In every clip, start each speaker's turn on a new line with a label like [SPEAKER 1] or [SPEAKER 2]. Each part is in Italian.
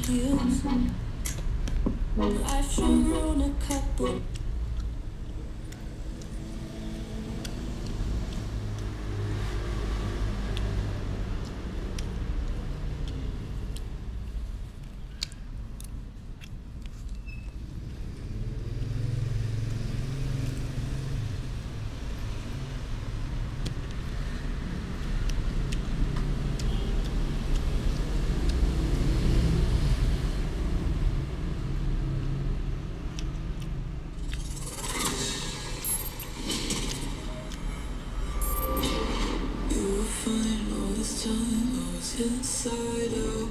[SPEAKER 1] heels. I've shown a couple. Inside out.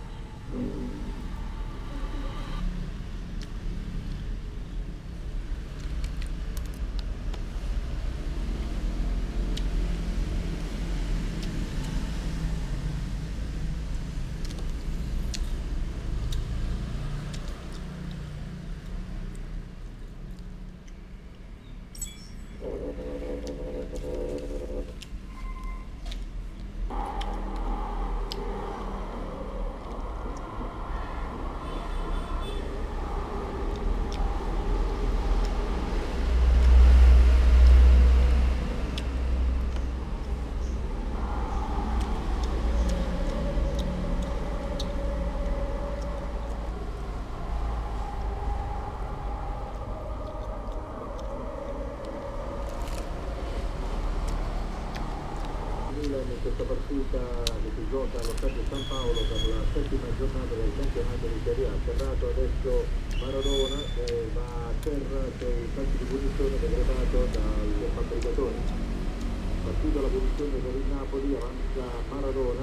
[SPEAKER 1] In questa partita che si gioca allo Stadio San Paolo per la settima giornata del campionato di Serie A. Serrato adesso Maradona va a terra per il calcio di punizione decretato dal fabbricatore. Partita la punizione per il Napoli, avanza Maradona,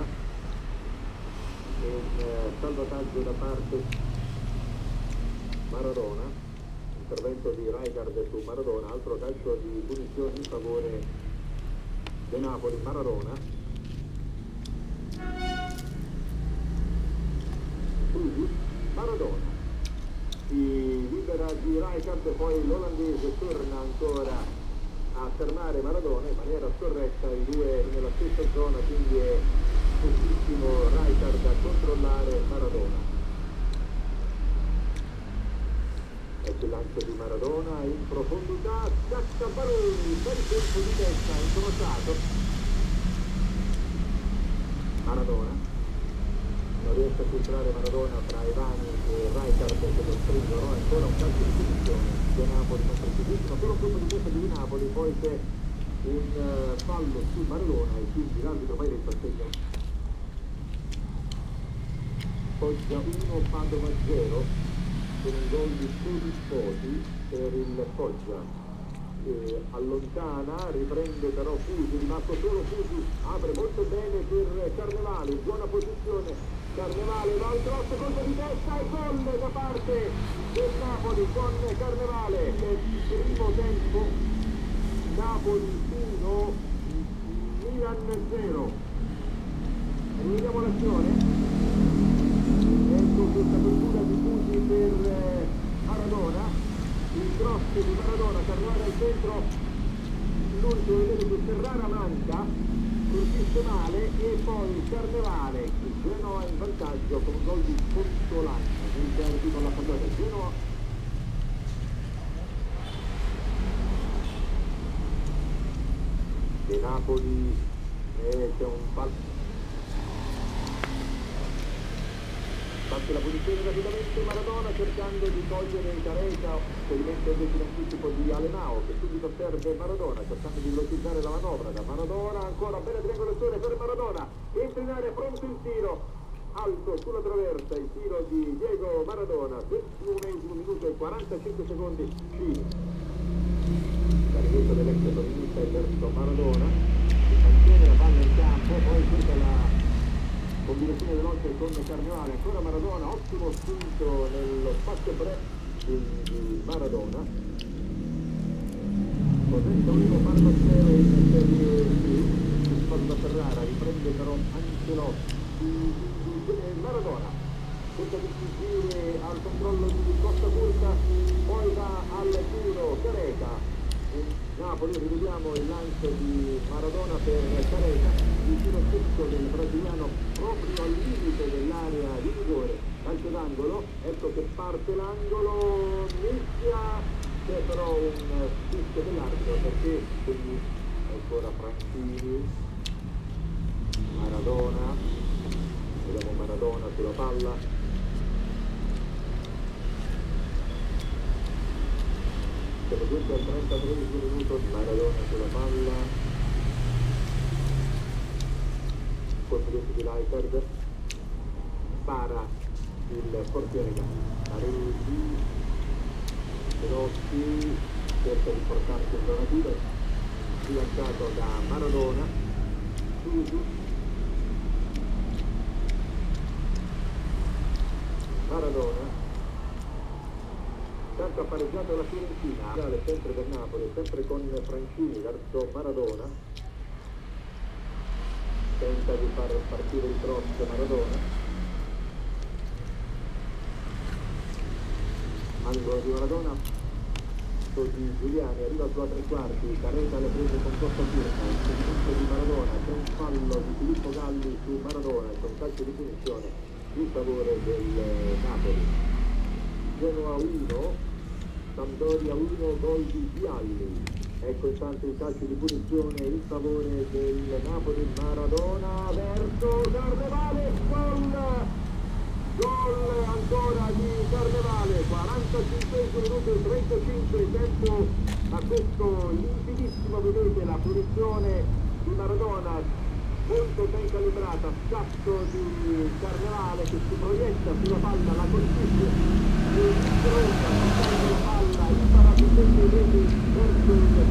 [SPEAKER 1] un salvataggio da parte Maradona, intervento di Rijkaard su Maradona, altro calcio di punizione in favore De Napoli. Maradona, Maradona si libera di Rijkaard, poi l'olandese torna ancora a fermare Maradona in maniera scorretta, i due nella stessa zona, quindi è giustissimo Rijkaard a controllare Maradona. Ecco il lancio di Maradona in profondità, scaccia Baroni, bel colpo di testa incrociato. Maradona non riesce a filtrare Maradona tra Ivani e Rijkaard che lo stringono, ancora un calcio di punizione di Napoli non precipitino, solo un colpo di testa di Napoli, poi c'è un fallo su Maradona e quindi l'arbitro va in sostegno. Foggia 1, Padova 0. Con un gol di Sodi per il Foggia, allontana, riprende però Fusi, rimasto solo Fusi, apre molto bene per Carnevale, buona posizione, Carnevale va al cross, colpo di testa e gol da parte del Napoli con Carnevale. Nel primo tempo Napoli 1, Milan 0. Rivediamo l'azione. Ecco questa apertura di Fusi per Maradona, il cross di Maradona, Carnevale al centro, l'unico vedete che Ferrara manca, colpisce male e poi Carnevale, il Genoa in vantaggio con un gol di Pontolani nel derby con la Sampdoria. Genoa di Napoli, c'è un fallo. Parte la posizione rapidamente Maradona cercando di togliere Careca, esperimento invece in anticipo di Alemao che subito serve Maradona cercando di velocizzare la manovra da Maradona, ancora bene triangolazione per Maradona, entra in area, pronto il tiro alto sulla traversa, il tiro di Diego Maradona, 21esimo minuto e 45 secondi, la rivolta dell'ex torinista verso Maradona, mantiene la palla in campo, poi tutta la combinazione veloce con Carnevale, ancora Maradona, ottimo spunto nello spazio breve di Maradona. Potente unico farlo zero in Serie B, spazio da Ferrara, riprende però Ancelotti, Maradona cerca di fuggire al controllo di Costa Curta, poi va al tiro Careca. Napoli, rivediamo il lancio di Maradona per Careca, il tiro secco del brasiliano proprio al limite dell'area di rigore, calcio d'angolo, ecco che parte l'angolo, mischia, c'è però un fischio dell'arbitro perché quindi ancora Franchini, Maradona, vediamo Maradona sulla palla, siamo giunti al 33 minuto, Maradona sulla palla, colpo di Leipzig, para il portiere Aresi, Rossi cerca di portarsi in zona tiro, lanciato da Maradona, Susi, Maradona, tanto ha pareggiato la Fiorentina, sempre del Napoli, sempre con Franchini verso Maradona, tenta di far partire il cross Maradona, angolo di Maradona, di Giuliani, arriva sulla tre quarti, Carreta le prese con Costa Firma, il seguito di Maradona, c'è un fallo di Filippo Galli su Maradona, c'è un calcio di punizione in favore del Napoli. Genoa 1, Sampdoria 1, gol di Vialli. Ecco intanto il calcio di punizione in favore del Napoli, Maradona verso Carnevale, gol ancora di Carnevale, 45 minuto e 35, tempo a questo limpidissimo, vedete la punizione di Maradona, molto ben calibrata, scatto di Carnevale che si proietta sulla palla, la colpisce, e si proietta, la palla imparabilmente verso il